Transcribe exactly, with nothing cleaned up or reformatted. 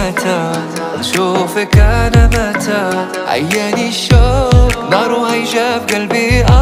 متى أشوفك أنا متى عياني الشوق نار هيجا في قلبي